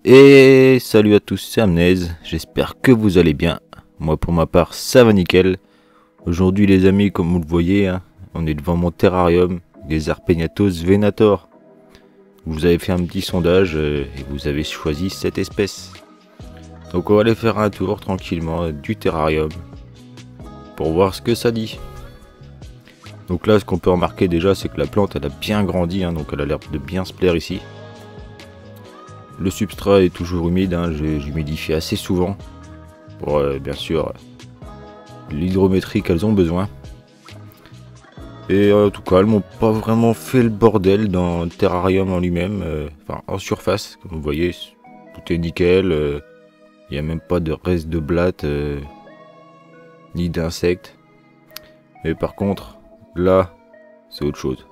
Et salut à tous, c'est Amnez, j'espère que vous allez bien. Moi pour ma part ça va nickel. Aujourd'hui les amis, comme vous le voyez, on est devant mon terrarium, des Arpegnathos venator. Vous avez fait un petit sondage et vous avez choisi cette espèce. Donc on va aller faire un tour tranquillement du terrarium pour voir ce que ça dit. Donc là ce qu'on peut remarquer déjà, c'est que la plante elle a bien grandi, donc elle a l'air de bien se plaire ici. Le substrat est toujours humide, j'humidifie assez souvent pour bien sûr l'hydrométrie qu'elles ont besoin. Et en tout cas, elles m'ont pas vraiment fait le bordel dans le terrarium en lui-même, enfin en surface, comme vous voyez, tout est nickel, il n'y a même pas de reste de blattes ni d'insectes. Mais par contre, là, c'est autre chose.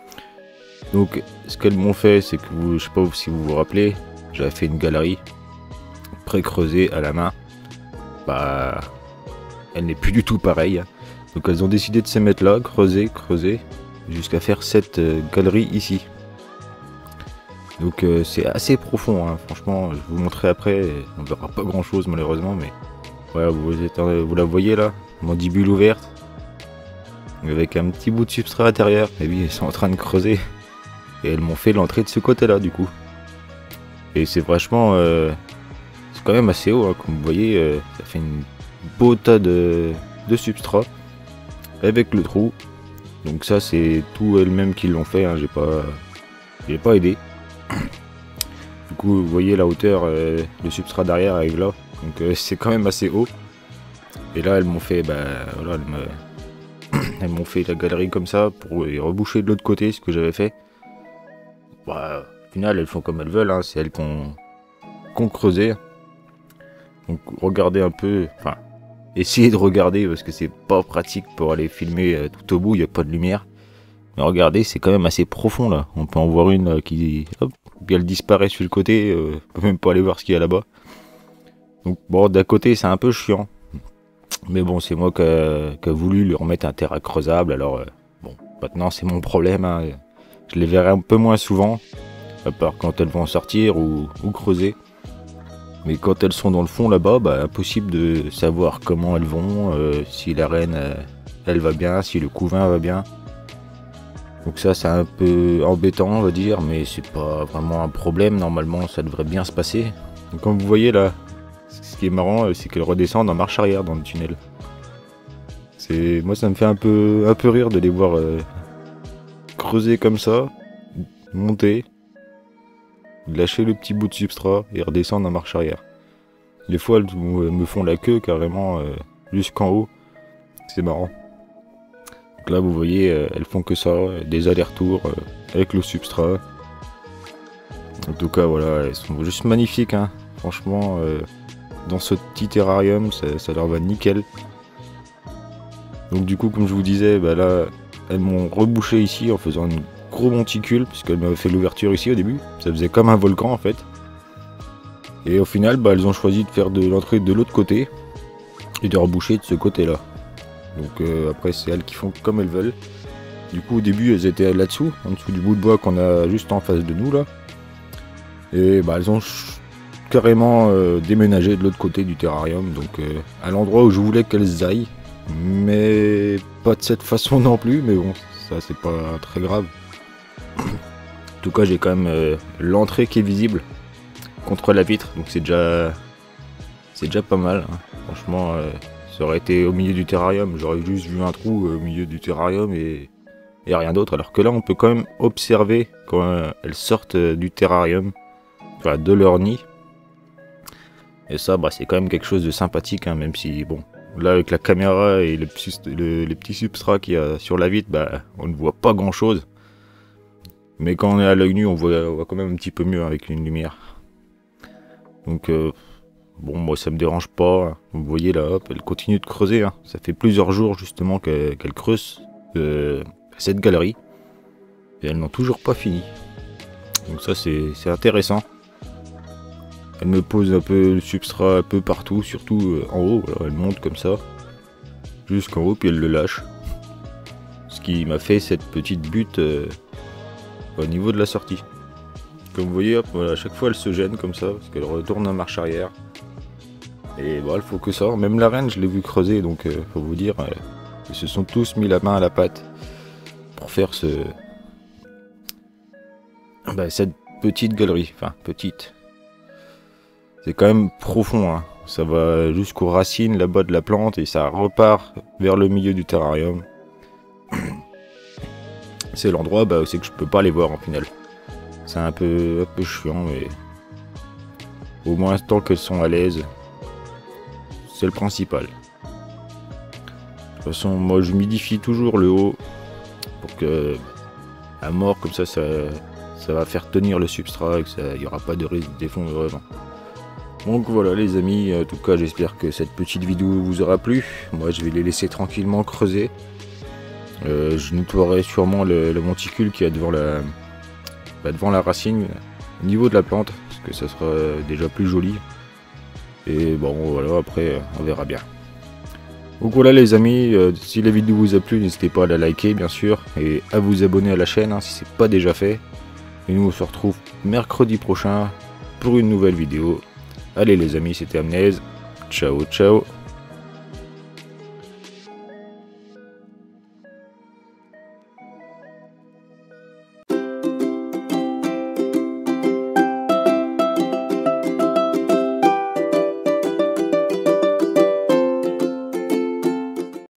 Donc, ce qu'elles m'ont fait, c'est que je sais pas si vous vous rappelez, j'avais fait une galerie pré-creusée à la main. Bah, elle n'est plus du tout pareille. Donc elles ont décidé de se mettre là, creuser, jusqu'à faire cette galerie ici. Donc c'est assez profond, franchement, je vais vous montrer après, on verra pas grand chose malheureusement, mais voilà, vous la voyez là, mandibule ouverte, avec un petit bout de substrat intérieur, et oui, elles sont en train de creuser, et elles m'ont fait l'entrée de ce côté là du coup. Et c'est franchement, c'est quand même assez haut, comme vous voyez, ça fait une beau tas de substrat avec le trou. Donc ça c'est tout elles-mêmes qui l'ont fait, j'ai pas aidé. Du coup vous voyez la hauteur, le substrat derrière arrive là, donc c'est quand même assez haut. Et là elles m'ont fait, voilà, elles m'ont fait la galerie comme ça pour reboucher de l'autre côté ce que j'avais fait. Bah, au final elles font comme elles veulent, c'est elles qu'on creusé. Donc regardez un peu, enfin essayez de regarder parce que c'est pas pratique pour aller filmer tout au bout, il n'y a pas de lumière. Mais regardez, c'est quand même assez profond là. On peut en voir une là, qui, hop, elle disparaît sur le côté, on peut même pas aller voir ce qu'il y a là-bas. Donc bon, d'un côté c'est un peu chiant. Mais bon, c'est moi qui a voulu lui remettre un terrain creusable, alors bon, maintenant c'est mon problème. Je les verrai un peu moins souvent, à part quand elles vont sortir ou creuser. Mais quand elles sont dans le fond là-bas, impossible de savoir comment elles vont, si la reine elle va bien, si le couvain va bien. Donc ça c'est un peu embêtant on va dire, mais c'est pas vraiment un problème, normalement ça devrait bien se passer. Donc comme vous voyez là, ce qui est marrant c'est qu'elles redescendent en marche arrière dans le tunnel. Moi ça me fait un peu rire de les voir creuser comme ça, monter, lâcher le petit bout de substrat et redescendre en marche arrière. Des fois elles me font la queue carrément jusqu'en haut, c'est marrant. Donc là vous voyez elles font que ça, des allers-retours avec le substrat. En tout cas voilà, elles sont juste magnifiques, franchement dans ce petit terrarium ça leur va nickel. Donc du coup comme je vous disais, là elles m'ont rebouché ici en faisant une gros monticule, puisqu'elle m'avait fait l'ouverture ici au début, ça faisait comme un volcan en fait. Et au final elles ont choisi de faire de l'entrée de l'autre côté et de reboucher de ce côté là. Donc après c'est elles qui font comme elles veulent. Du coup au début elles étaient là-dessous, en dessous du bout de bois qu'on a juste en face de nous là. Et elles ont carrément déménagé de l'autre côté du terrarium, donc à l'endroit où je voulais qu'elles aillent. Mais pas de cette façon non plus, mais bon, ça c'est pas très grave. En tout cas j'ai quand même l'entrée qui est visible contre la vitre, donc c'est déjà pas mal, franchement. Ça aurait été au milieu du terrarium, j'aurais juste vu un trou au milieu du terrarium et rien d'autre, alors que là on peut quand même observer quand elles sortent du terrarium, enfin de leur nid. Et ça c'est quand même quelque chose de sympathique, même si bon, là avec la caméra et les petits substrats qu'il y a sur la vitre, on ne voit pas grand chose. Mais quand on est à l'œil nu on voit quand même un petit peu mieux avec une lumière. Donc bon, moi ça me dérange pas, vous voyez là, hop, elle continue de creuser, ça fait plusieurs jours justement qu'elle creuse cette galerie, et elles n'ont toujours pas fini. Donc ça c'est intéressant. Elle me pose un peu le substrat un peu partout, surtout en haut, elle monte comme ça, jusqu'en haut, puis elle le lâche. Ce qui m'a fait cette petite butte au niveau de la sortie. Comme vous voyez, hop, voilà, à chaque fois elle se gêne comme ça, parce qu'elle retourne en marche arrière. Et bon, il faut que ça. Même la reine, je l'ai vu creuser, donc faut vous dire, ils se sont tous mis la main à la pâte pour faire cette petite galerie. Enfin, petite. C'est quand même profond, hein. Ça va jusqu'aux racines là-bas de la plante et ça repart vers le milieu du terrarium. C'est l'endroit où c'est que je peux pas les voir en final. C'est un peu chiant, mais au moins tant qu'elles sont à l'aise, c'est le principal. De toute façon, moi je humidifie toujours le haut pour que à mort comme ça va faire tenir le substrat et qu'il n'y aura pas de risque d'effondrement. Donc voilà les amis, en tout cas j'espère que cette petite vidéo vous aura plu. Moi je vais les laisser tranquillement creuser. Je nettoierai sûrement le monticule qui est devant la racine au niveau de la plante, parce que ça sera déjà plus joli. Et bon voilà, après on verra bien. Donc voilà les amis, si la vidéo vous a plu, n'hésitez pas à la liker bien sûr, et à vous abonner à la chaîne hein, si c'est pas déjà fait. Et nous on se retrouve mercredi prochain pour une nouvelle vidéo. Allez les amis, c'était Amnez, ciao ciao.